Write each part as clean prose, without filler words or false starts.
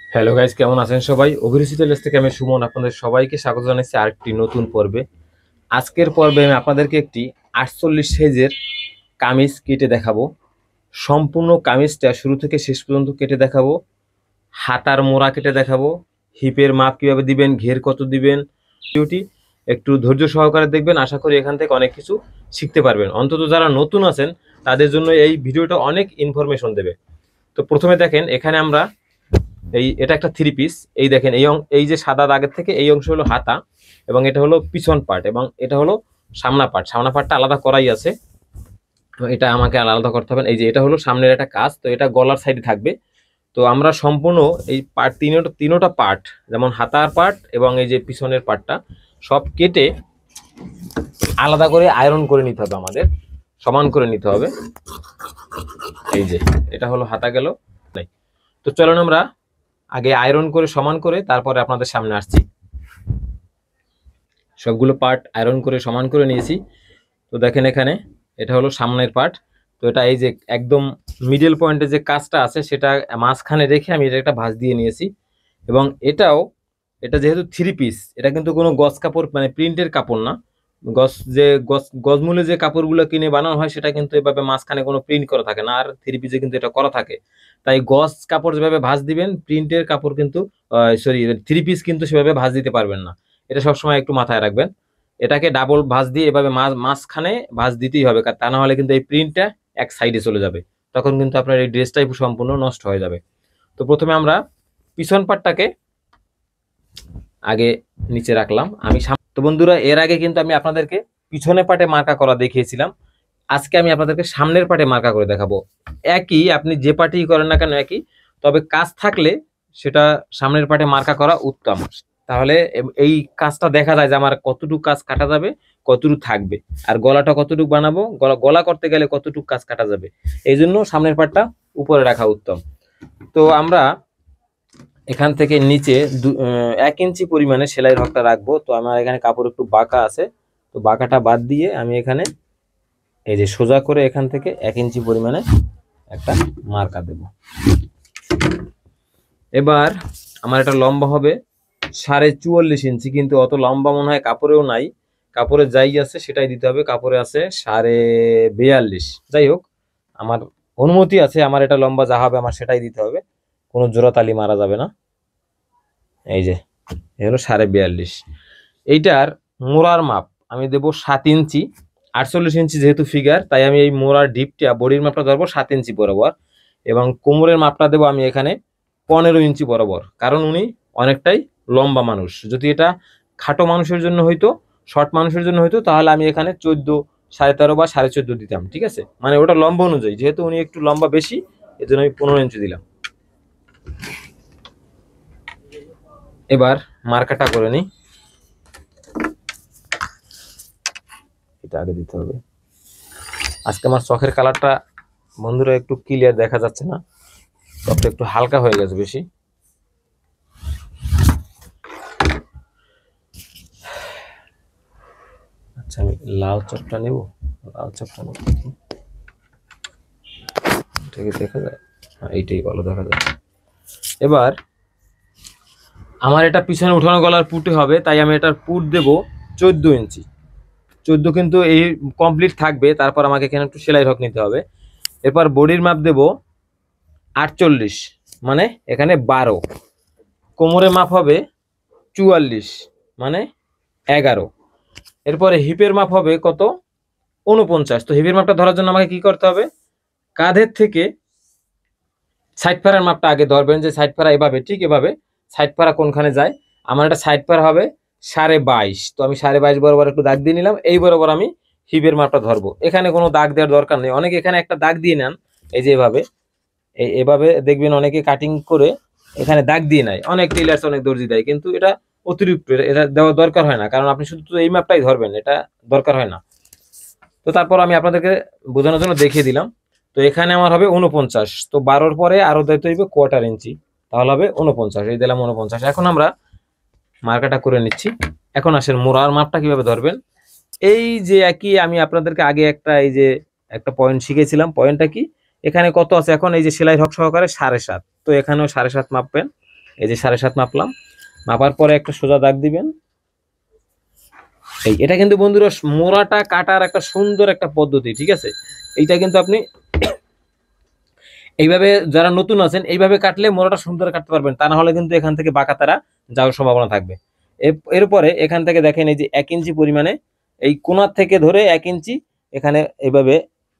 Hello guys, কেমন আছেন সবাই? অভিরুচি টেলার্স থেকে আমি সুমন আপনাদের সবাইকে স্বাগত জানাচ্ছি আরেকটি নতুন পর্বে। আজকের পর্বে আমি আপনাদেরকে একটি 48 সাইজের কামিজ কেটে দেখাবো। সম্পূর্ণ কামিজটা শুরু থেকে শেষ পর্যন্ত কেটে দেখাবো। হাতার মোড়া কেটে দেখাবো, হিপের মাপ কিভাবে দিবেন, ঘের কত দিবেন। ভিডিওটি একটু ধৈর্য সহকারে দেখবেন, আশা করি এখান থেকে অনেক কিছু শিখতে পারবেন। অন্তত যারা নতুন আছেন তাদের জন্য এই ভিডিওটা অনেক ইনফরমেশন দেবে। তো প্রথমে দেখেন, এখানে আমরা এটা একটা থ্রি পিস। এই দেখেন, এই যে সাদা দাগের থেকে এই অংশ হলো হাতা, এবং এটা হলো পিছন পার্ট, এবং এটা হলো সামনা পার্ট। সামনা পার্টটা আলাদা করাই আছে, তো এটা আমাকে আলাদা করতে হবে। এই যে এটা হলো সামনের একটা কাজ, তো এটা গলার সাইডে থাকবে। তো আমরা সম্পূর্ণ এই পার্ট তিনোটা পার্ট, যেমন হাতার পার্ট এবং এই যে পিছনের পার্টটা, সব কেটে আলাদা করে আয়রন করে নিতে হবে, আমাদের সমান করে নিতে হবে। এই যে এটা হলো হাতা গেল। তো চলুন আমরা আগে আয়রন করে সমান করে তারপরে আপনাদের সামনে আসছি। সবগুলো পার্ট আয়রন করে সমান করে নিয়েছি। তো দেখেন, এখানে এটা হলো সামনের পার্ট। তো এটা এই যে একদম মিডল পয়েন্টে যে কাজটা আছে সেটা মাঝখানে রেখে আমি এটা একটা ভাঁজ দিয়ে নিয়েছি। এবং এটা যেহেতু থ্রি পিস, এটা কিন্তু কোনো গজ কাপড় মানে প্রিন্টের কাপড় না। গজমূলে যে কাপড়গুলো কিনে বানানো হয় সেটা কিন্তু এভাবে মাঝখানে কোনো প্রিন্ট করা থাকে না, আর থ্রি পিসে কিন্তু এটা করা থাকে। তাই গজ কাপড় যেভাবে ভাঁজ দিবেন, প্রিন্টের কাপড় কিন্তু সরি থ্রি পিস কিন্তু সেভাবে ভাঁজ দিতে পারবেন না। এটা সবসময় একটু মাথায় রাখবেন। এটাকে ডাবল ভাঁজ দিয়ে এভাবে মাঝখানে ভাঁজ দিতেই হবে, তা না হলে কিন্তু এই প্রিন্টটা এক সাইডে চলে যাবে, তখন কিন্তু আপনার এই ড্রেসটাই সম্পূর্ণ নষ্ট হয়ে যাবে। তো প্রথমে আমরা পিছন পাটটাকে আগে নিচে রাখলাম। তো বন্ধুরা, এর আগে কিন্তু আমি আপনাদেরকে পিছনে পাটে মার্কা করা দেখিয়েছিলাম। আজকে আমি আপনাদেরকে সামনের পাটে মার্কা করে দেখাবো। একই, আপনি যে পাটেই করেন না কেন একই, তবে কাজ থাকলে সেটা সামনের পাটে মার্কা করা উত্তম। তাহলে এই কাজটা দেখা যায় যে আমার কতটুকু কাজ কাটা যাবে, কতটুকু থাকবে, আর গলাটা কতটুকু বানাবো, গলা গলা করতে গেলে কতটুকু কাজ কাটা যাবে। এই জন্য সামনের পাটটা উপরে রাখা উত্তম। তো আমরা এখান থেকে নিচে 1 ইঞ্চি পরিমাণে সেলাইয়ের হকটা রাখবো। তো আমার এখানে কাপড় একটু বাঁকা আছে, তো বাঁকাটা বাদ দিয়ে আমি এখানে এই যে সোজা করে এখান থেকে 1 ইঞ্চি পরিমাণে একটা মার্কা দেব। এবার আমার এটা লম্বা হবে 44.5 ইঞ্চি, কিন্তু অত লম্বা মনে হয় কাপড়েও নাই। কাপড়ে যাই আছে সেটাই দিতে হবে, কাপড়ে আছে 42.5। যাই হোক, আমার অনুমতি আছে, আমার এটা লম্বা যা হবে আমার সেটাই দিতে হবে, কোনো জোড়াতালি মারা যাবে না। এই যে এ হলো 42.5। এইটার মোড়ার মাপ আমি দেবো 7 ইঞ্চি। 48 ইঞ্চি যেহেতু ফিগার, তাই আমি এই মোড়ার ডিপটা বডির মাপটা ধরবো 7 ইঞ্চি বরাবর, এবং কোমরের মাপটা দেবো আমি এখানে 15 ইঞ্চি বরাবর। কারণ উনি অনেকটাই লম্বা মানুষ। যদি এটা খাটো মানুষের জন্য হইতো, শর্ট মানুষের জন্য হইতো, তাহলে আমি এখানে 14, 13.5 বা 14.5 দিতাম, ঠিক আছে? মানে ওটা লম্বা অনুযায়ী, যেহেতু উনি একটু লম্বা বেশি, এর জন্য আমি 15 ইঞ্চি দিলাম। এবার মার্কাটা করে নিই। এটা আগে দিতে হবে। আজকে আমার চোখের কালারটা বন্ধুরা একটু ক্লিয়ার দেখা যাচ্ছে না, চোখটা একটু হালকা হয়ে গেছে বেশি। আচ্ছা, আমি লাল চপটা নেব। লাল চপটা নেব, এটাকে দেখা যায়? হ্যাঁ, এইটাই ভালো দেখা যায়। এবার আমার এটা পিছনে উঠানো গলার পুটে হবে, তাই আমি এটার পুট দেব 14 ইঞ্চি। 14 কিন্তু এই কমপ্লিট থাকবে, তারপর আমাকে এখানে একটু সেলাই হক নিতে হবে। এরপর বডির মাপ দেব 48, মানে এখানে 12। কোমরের মাপ হবে 44, মানে 11। এরপরে হিপের মাপ হবে কত? 49। তো হিপের মাপটা ধরার জন্য আমাকে কি করতে হবে? কাঁধের থেকে সাইড পাড়ার মাপটা আগে ধরবেন, যে সাইড পাড়া এভাবে, ঠিক এভাবে সাইড পাড়া কোনখানে যায়। আমার একটা সাইড পাড়া হবে 22.5। তো আমি 22.5 বরাবর একটু দাগ দিয়ে নিলাম। এই বরাবর আমি হিপের মাপটা ধরবো। এখানে কোনো দাগ দেওয়ার দরকার নেই। অনেকে এখানে একটা দাগ দিয়ে নেন, এই যে এভাবে, এভাবে দেখবেন অনেকে কাটিং করে এখানে দাগ দিয়ে নেয়। অনেক টেলার্স, অনেক দর্জি দেয়, কিন্তু এটা অতিরিক্ত, এটা দেওয়ার দরকার হয় না। কারণ আপনি শুধু এই মাপটাই ধরবেন, এটা দরকার হয় না। তো তারপর আমি আপনাদেরকে বোঝানোর জন্য দেখিয়ে দিলাম। তো এখানে আমার হবে 49। তো 12-র পরে আরো দিতে হইবে 1/4 ইঞ্চি, তাহলে হবে 49। এই দিলাম 49। এখন আমরা মার্কাটা করে নিচ্ছি। এখন আসেন মোড়ার মাপটা কিভাবে ধরবেন। এই যে একই আমি আপনাদেরকে আগে এই যে একটা পয়েন্ট শিখেছিলাম। পয়েন্টটা কি? এখানে কত আছে এখন? এই যে সেলাই হক সহকারে 7.5। তো এখানেও 7.5 মাপবেন। এই যে 7.5 মাপলাম, মাপার পরে একটা সোজা দাগ দিবেন। এটা কিন্তু বন্ধুরা মোড়াটা কাটার একটা সুন্দর একটা পদ্ধতি, ঠিক আছে। এইটা কিন্তু আপনি এইভাবে, যারা নতুন আছেন এইভাবে কাটলে মোড়াটা সুন্দর কাটতে পারবেন, তা না হলে কিন্তু এখান থেকে বাঁকা তারা যাওয়ার সম্ভাবনা থাকবে। এরপরে এখান থেকে দেখেন এই যে 1 ইঞ্চি পরিমাণে এই কোণার থেকে ধরে 1 ইঞ্চি এখানে এইভাবে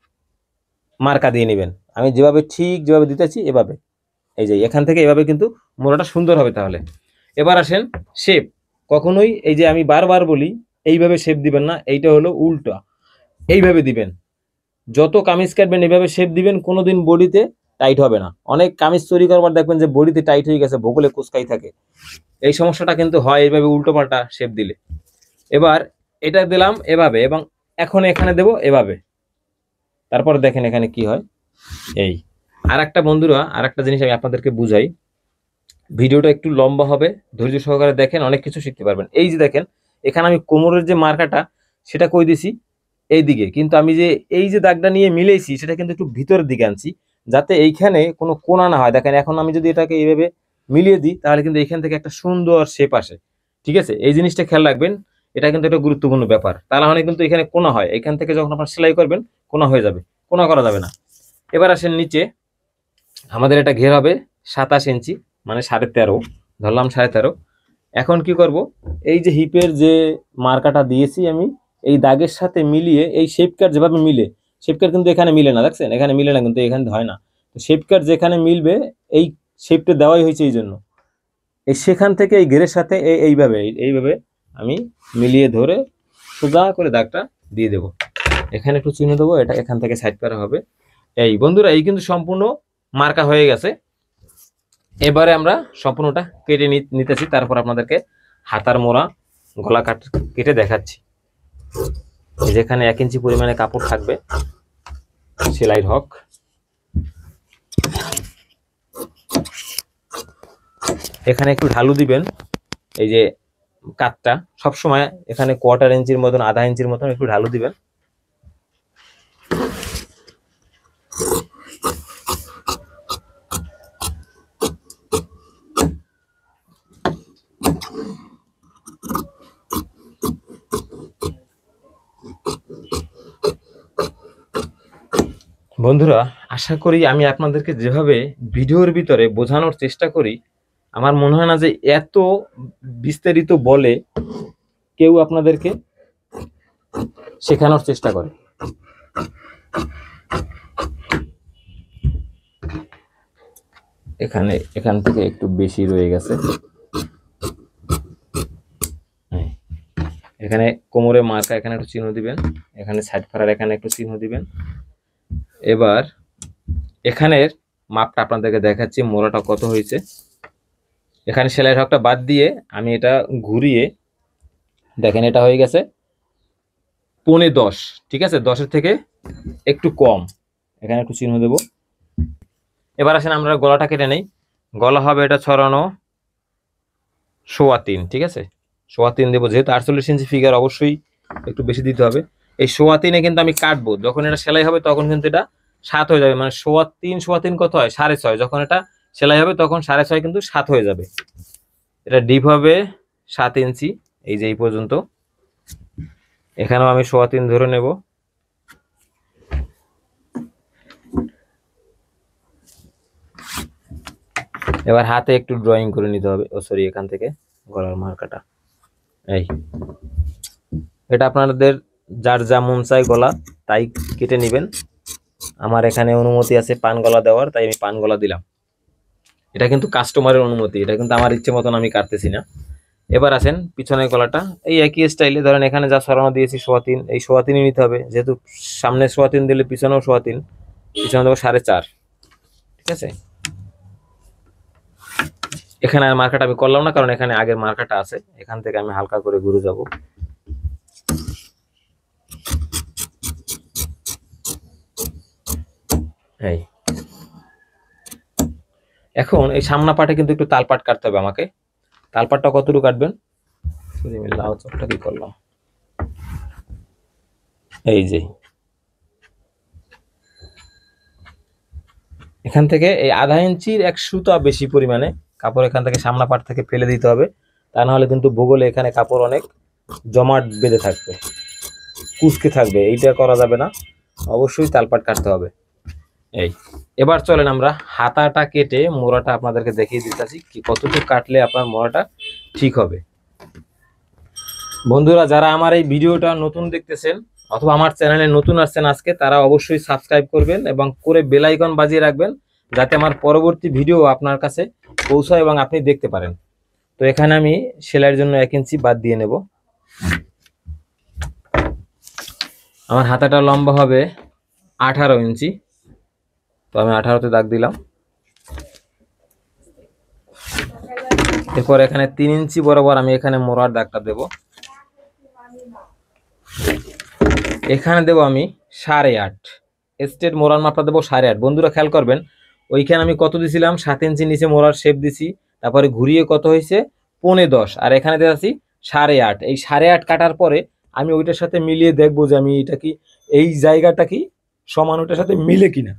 মার্কা দিয়ে নেবেন। আমি যেভাবে যেভাবে দিতেছি এভাবে, এই যে এখান থেকে এভাবে কিন্তু মোড়াটা সুন্দর হবে। তাহলে এবার আসেন শেপ। কখনোই এই যে আমি বারবার বলি এইভাবে শেপ দিবেন না, এইটা হলো উল্টা, এইভাবে দিবেন। যত কামিজ কাটবেন এইভাবে শেপ দিবেন, কোনোদিন বডিতে টাইট হবে না। অনেক কামিজ তৈরি করবার দেখবেন যে বডিতে টাইট হয়ে গেছে, বগলে কুচকাই থাকে, এই সমস্যাটা কিন্তু হয় এইভাবে উল্টো পাল্টা শেপ দিলে। এবার এটা দিলাম এভাবে, এবং এখন এখানে দেব এভাবে। তারপর দেখেন এখানে কি হয়। এই আর একটা বন্ধুরা, আর একটা জিনিস আমি আপনাদেরকে বুঝাই, ভিডিওটা একটু লম্বা হবে, ধৈর্য সহকারে দেখেন, অনেক কিছু শিখতে পারবেন। এই যে দেখেন এখানে আমি কোমরের যে মার্কাটা সেটা কই দিছি এই দিকে, কিন্তু আমি যে এই যে দাগটা নিয়ে মিলেছি সেটা কিন্তু একটু ভিতরের দিকে আনছি, যাতে এইখানে কোনো কোণা না হয়। দেখেন এখন আমি যদি এটাকে এইভাবে মিলিয়ে দিই তাহলে কিন্তু এইখান থেকে একটা সুন্দর শেপ আসে, ঠিক আছে। এই জিনিসটা খেয়াল রাখবেন, এটা কিন্তু একটা গুরুত্বপূর্ণ ব্যাপার। তাহলে মানে কিন্তু এখানে কোণা হয়, এখান থেকে যখন আপনার সেলাই করবেন কোণা হয়ে যাবে, কোণা করা যাবে না। এবার আসেন নিচে, আমাদের এটা ঘের হবে 27 ইঞ্চি, মানে 13.5 ধরলাম, 13.5। এখন কি করব, এই যে হিপের যে মার্কাটা দিয়েছি আমি এই দাগের সাথে মিলিয়ে, এই শেপ কাট যেভাবে মিলে, শেপ কাট কিন্তু এখানে মিলে না, দেখছেন এখানে মিলে না, কিন্তু এখানে হয় না। তো শেপ কাট যেখানে মিলবে এই শেপটা দেওয়াই হয়েছে এই জন্য, এই সেখান থেকে এই ঘেরের সাথে এইভাবে এইভাবে আমি মিলিয়ে ধরে সোজা করে দাগটা দিয়ে দেব। এখানে একটু চিহ্ন দেবো, এটা এখান থেকে সাইড করা হবে। এই বন্ধুরা, এই কিন্তু সম্পূর্ণ মার্কা হয়ে গেছে। এবারে আমরা সম্পূর্ণটা কেটে নিতেছি, তারপর আপনাদেরকে হাতার মোড়া গলা কেটে দেখাচ্ছি। যেখানে 1 ইঞ্চি পরিমাণে কাপড় থাকবে সেলাই হক, এখানে একটু ঢালু দিবেন। এই যে কাটটা সবসময় এখানে 1/4 ইঞ্চির মতন, আধা ইঞ্চির মতন একটু ঢালু দিবেন। বন্ধুরা, আশা করি আমি আপনাদেরকে যেভাবে ভিডিওর ভিতরে বোঝানোর চেষ্টা করি, আমার মনে হয় না যে এত বিস্তারিত বলে কেউ আপনাদেরকে শেখানোর চেষ্টা করে। এখান থেকে একটু বেশি রয়ে গেছে, এখানে কোমরে মার্কা, এখানে একটু চিহ্ন দিবেন, এখানে সাইড ফাড়ার এখানে একটু চিহ্ন দিবেন। এবার এখানের মাপটা আপনাদেরকে দেখাচ্ছি, মোড়াটা কত হয়েছে। এখানে সেলাইয়ের হকটা বাদ দিয়ে আমি এটা ঘুরিয়ে দেখেন, এটা হয়ে গেছে 10.5, ঠিক আছে, 10-এর থেকে একটু কম, এখানে একটু চিহ্ন দেব। এবার আসেন আমরা গলাটা কেটে নেই। গলা হবে এটা ছড়ানো 3.25, ঠিক আছে, 3.25 দেবো, যেহেতু 48 ইঞ্চি ফিগার অবশ্যই একটু বেশি দিতে হবে। এই 3.25 কিন্তু আমি কাটবো, যখন এটা সেলাই হবে তখন কিন্তু এটা 7 হয়ে যাবে, মানে 3.25 কত হয় 6.5, যখন এটা সেলাই হবে তখন 6.5 কিন্তু 7 হয়ে যাবে। এটা ডিপ হবে 7 ইঞ্চি, এই যে এই পর্যন্ত। এখানেও আমি 3.25 ধরে নেব। এবার হাতে একটু ড্রয়িং করে নিতে হবে, ও সরি, এখান থেকে গলার মার্কাটা, এই এটা আপনাদের যার যা মন চায় গলা তাই কেটে নেবেন। আমার এখানে অনুমতি আছে পান গলা দেওয়ার, তাই আমি পান গলা দিলাম। এটা কিন্তু কাস্টমারের অনুমতি, এটা কিন্তু আমার ইচ্ছে মতন আমি কাটতেছি না। এবার আসেন পিছনের গলাটা এই একই স্টাইলে, ধরেন এখানে যা সরানো দিয়েছি 3.25, এই 3.25 নিতে হবে, যেহেতু সামনে 3.25 দিলে পিছনেও 3.25, পিছনে দেবো 4.5, ঠিক আছে। এখানে আর মার্কাটা আমি করলাম না, কারণ এখানে আগের মার্কাটা আছে, এখান থেকে আমি হালকা করে ঘুরে যাব। এই এখন এই সামনা পাটে কিন্তু একটু তালপাট কাটতে হবে আমাকে। তালপাটটা কতটুকু কাটবেন, লাউ চপটা কি করলাম, এই যে এখান থেকে এই আধা ইঞ্চির 1 সুতা বেশি পরিমাণে কাপড় এখান থেকে সামনা পাট থেকে ফেলে দিতে হবে, তা না হলে কিন্তু ভূগোলে এখানে কাপড় অনেক জমাট বেঁধে থাকবে, কুচকে থাকবে, এইটা করা যাবে না, অবশ্যই তালপাট কাটতে হবে। এই এবার চলেন আমরা হাতাটা কেটে মোড়াটা আপনাদেরকে দেখিয়ে দিতেছি কি কতটুকু কাটলে আপনার মোড়াটা ঠিক হবে। বন্ধুরা যারা আমার এই ভিডিওটা নতুন দেখতেছেন অথবা আমার চ্যানেলে নতুন আসছেন আজকে, তারা অবশ্যই সাবস্ক্রাইব করবেন এবং করে বেল আইকন বাজিয়ে রাখবেন, যাতে আমার পরবর্তী ভিডিও আপনার কাছে পৌঁছায় এবং আপনি দেখতে পারেন। তো এখানে আমি সেলাইয়ের জন্য 1 ইঞ্চি বাদ দিয়ে নেব। আমার হাতাটা লম্বা হবে 18 ইঞ্চি, তো আমি 18তে দাগ দিলাম। এরপর এখানে 3 ইঞ্চি বরাবর আমি এখানে মোড়ার দাগটা দেব। এখানে দেব আমি 8.5, স্ট্রেট মোড়ার মাপটা দেবো 8.5। বন্ধুরা খেয়াল করবেন, ওইখানে আমি কত দিছিলাম, 7 ইঞ্চি নিচে মোড়ার শেপ দিছি, তারপরে ঘুরিয়ে কত হয়েছে 15.10, আর এখানে দেখাচ্ছি 8.5। এই 8.5 কাটার পরে আমি ওইটার সাথে মিলিয়ে দেখবো যে আমি এটা কি এই জায়গাটা কি সমান ওইটার সাথে মিলে কিনা।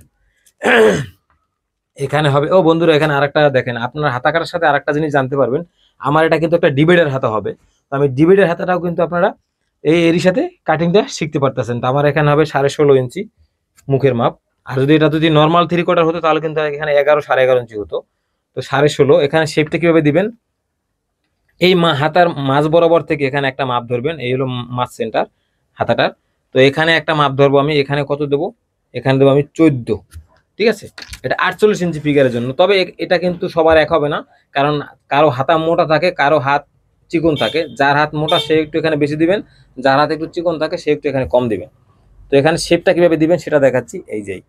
এখানে হবে, ও বন্ধুরা এখানে আরেকটা দেখেন, আপনার হাতা কাটার সাথে আরেকটা জিনিস জানতে পারবেন, আমার এটা কিন্তু একটা ডিবেটের হাতা হবে, তো আমি ডিবেটের হাতাটাও কিন্তু আপনারা এরই সাথে কাটিংটা শিখতে পারতেছেন। তো আমার এখানে হবে 16.5 ইঞ্চি মুখের মাপ, আর যদি এটা যদি নর্মাল 3/4 হতো তাহলে কিন্তু এখানে 11 11.5 ইঞ্চি হতো। তো 16.5 এখানে শেপটা কিভাবে দিবেন, এই হাতার মাঝ বরাবর থেকে এখানে একটা মাপ ধরবেন, এই হলো মাছ সেন্টার হাতাটার। তো এখানে একটা মাপ ধরবো আমি, এখানে কত দেবো, এখানে দেবো আমি 14, ঠিক আছে। এটা 48 ইঞ্চি ফিগারের জন্য, তবে এটা কিন্তু সবার এক হবে না, কারণ কারো হাতা মোটা থাকে, কারো হাত চিকন থাকে, যার হাত মোটা সে একটু এখানে বেশি দিবেন, যার হাত একটু চিকন থাকে সে একটু এখানে কম দিবেন। তো এখানে শেপটা কিভাবে দিবেন সেটা দেখাচ্ছি। এই যে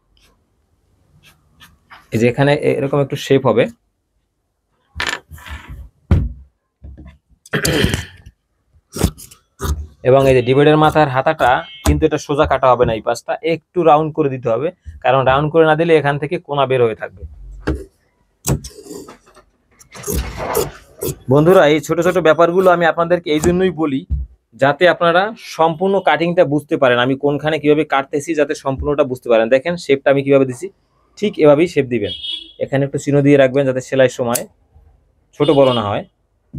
এখানে এরকম একটু শেপ হবে, এবং এই যে ডিভাইডের মাথার হাতাটা কিন্তু এটা সোজা কাটা হবে না, এই পাশটা একটু রাউন্ড করে দিতে হবে, কারণ রাউন্ড করে না দিলে এখান থেকে কোনা বের হয়ে থাকবে। বন্ধুরা এই ছোট ছোট ব্যাপারগুলো আমি আপনাদেরকে এই জন্যই বলি, যাতে আপনারা সম্পূর্ণ কাটিংটা বুঝতে পারেন, আমি কোনখানে কিভাবে কাটতেছি যাতে সম্পূর্ণটা বুঝতে পারেন। দেখেন শেপটা আমি কিভাবে দিছি, ঠিক এভাবেই শেপ দিবেন। এখানে একটু চিহ্ন দিয়ে রাখবেন যাতে সেলাইয়ের সময় ছোট বড় না হয়।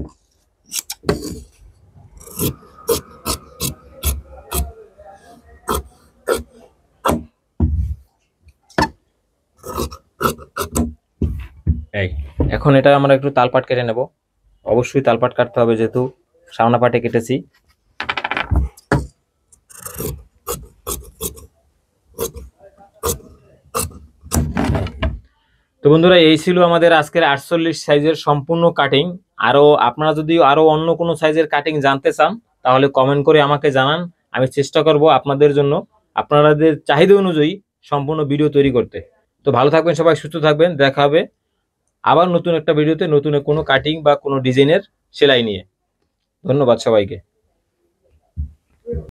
এই এখন এটা আমরা একটু তালপাট কেটে নেব, অবশ্যই তালপাট কাটতে হবে যেহেতু সামনা পাটে কেটেছি। তো বন্ধুরা এই ছিল আমাদের আজকের 48 সাইজের সম্পূর্ণ কাটিং। আরো আপনারা যদি আরো অন্য কোনো সাইজের কাটিং জানতে চান তাহলে কমেন্ট করে আমাকে জানান, আমি চেষ্টা করব আপনাদের জন্য আপনাদের চাহিদা অনুযায়ী সম্পূর্ণ ভিডিও তৈরি করতে। তো ভালো থাকবেন সবাই, সুস্থ থাকবেন, দেখা হবে আবার নতুন একটা ভিডিওতে নতুন কোনো কাটিং বা কোনো ডিজাইনের সেলাই নিয়ে। ধন্যবাদ সবাইকে।